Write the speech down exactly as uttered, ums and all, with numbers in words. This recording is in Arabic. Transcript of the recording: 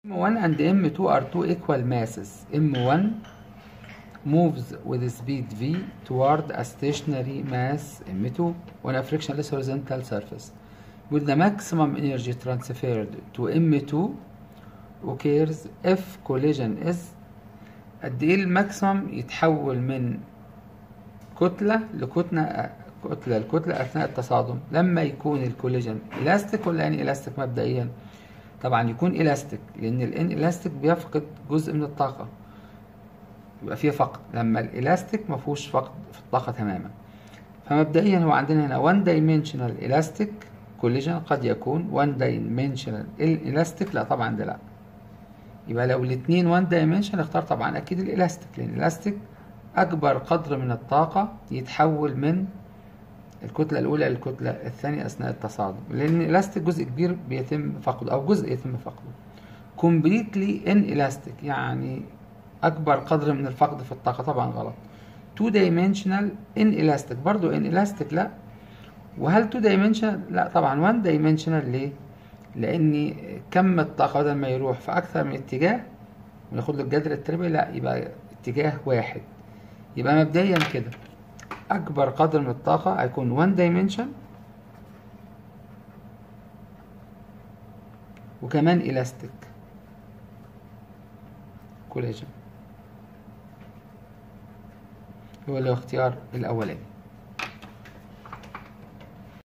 إم وان and إم تو are two equal masses. إم وان moves with speed v toward a stationary mass إم تو on a frictionless horizontal surface with the maximum energy transferred to إم تو occurs if collision is. قد ايه الماكسيمم يتحول من كتلة لكتلة كتلة لكتلة أثناء التصادم لما يكون الكوليجن إلاستيك ولا إن إلاستيك؟ مبدئيا طبعا يكون إلاستيك، لأن الإن إلاستيك بيفقد جزء من الطاقة، يبقى فيه فقد، لما الإلاستيك مفهوش فقد في الطاقة تماما. فمبدئيا هو عندنا هنا one dimensional elastic collision، قد يكون one dimensional elastic، لا طبعا ده لا. يبقى لو الاتنين one dimension اختار طبعا أكيد الإلاستيك، لأن الإلاستيك أكبر قدر من الطاقة يتحول من الكتلة الأولى للكتلة الثانية أثناء التصادم، لأن الإلاستيك جزء كبير بيتم فقده أو جزء يتم فقده. completely inelastic يعني أكبر قدر من الفقد في الطاقة، طبعا غلط. two dimensional inelastic برضو inelastic لا. وهل two dimensional؟ لا طبعا one dimensional. ليه؟ لأن كم الطاقة بدل ما يروح في أكثر من اتجاه وناخد له الجذر التربيعي، لا يبقى اتجاه واحد. يبقى مبدئيا كده أكبر قدر من الطاقة هيكون one dimension وكمان elastic collision، هو اللي هو اختيار الأولاني.